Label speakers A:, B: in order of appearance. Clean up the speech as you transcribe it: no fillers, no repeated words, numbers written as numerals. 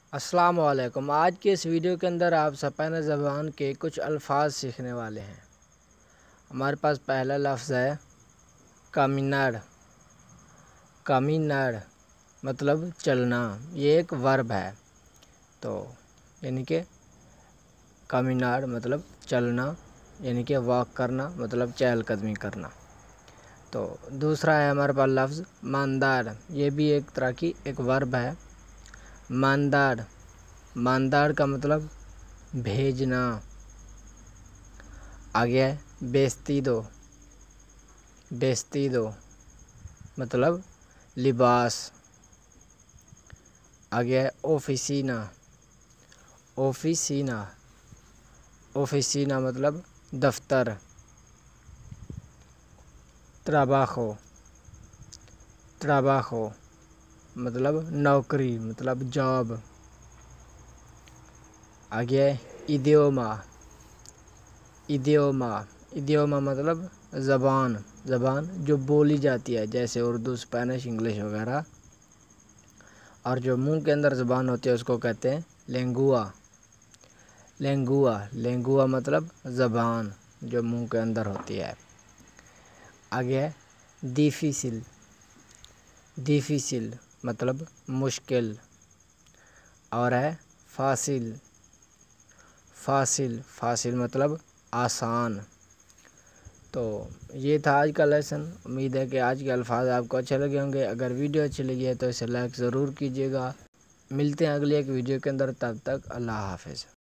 A: السلام علیکم۔ آج کے اس ویڈیو کے اندر آپ اسپینش زبان کے کچھ الفاظ سیکھنے والے ہیں۔ ہمارے پاس پہلا لفظ ہے کامینر۔ کامینر مطلب چلنا، یہ ایک ورب ہے۔ تو یعنی کہ کامینر مطلب چلنا، یعنی کہ واک کرنا، مطلب چہل قدمی کرنا۔ تو دوسرا ہے ہمارے پاس لفظ ماندار، یہ بھی ایک طرح کی ایک ورب ہے۔ ماندار، ماندار کا مطلب بھیجنا۔ آگے ہے ویستیدو، ویستیدو مطلب لباس۔ آگے ہے اوفیسینا، اوفیسینا، اوفیسینا مطلب دفتر۔ ٹراباجو، ٹراباجو مطلب نوکری، مطلب جاب۔ آگے ہے ایڈیوما، ایڈیوما، ایڈیوما مطلب زبان، زبان جو بولی جاتی ہے، جیسے اردو، اسپینش، انگلش وغیرہ۔ اور جو منہ کے اندر زبان ہوتی ہے اس کو کہتے ہیں لینگوا، لینگوا، لینگوا مطلب زبان جو منہ کے اندر ہوتی ہے۔ آگے ہے ڈیفیسل، ڈیفیسل مطلب مشکل۔ اور ہے فاصل، فاصل، فاصل مطلب آسان۔ تو یہ تھا آج کا لیسن۔ امید ہے کہ آج کے الفاظ آپ کو اچھے لگے ہوں گے۔ اگر ویڈیو اچھی لگی ہے تو اسے لائک ضرور کیجیے گا۔ ملتے ہیں اگلی ایک ویڈیو کے اندر، تب تک اللہ حافظ۔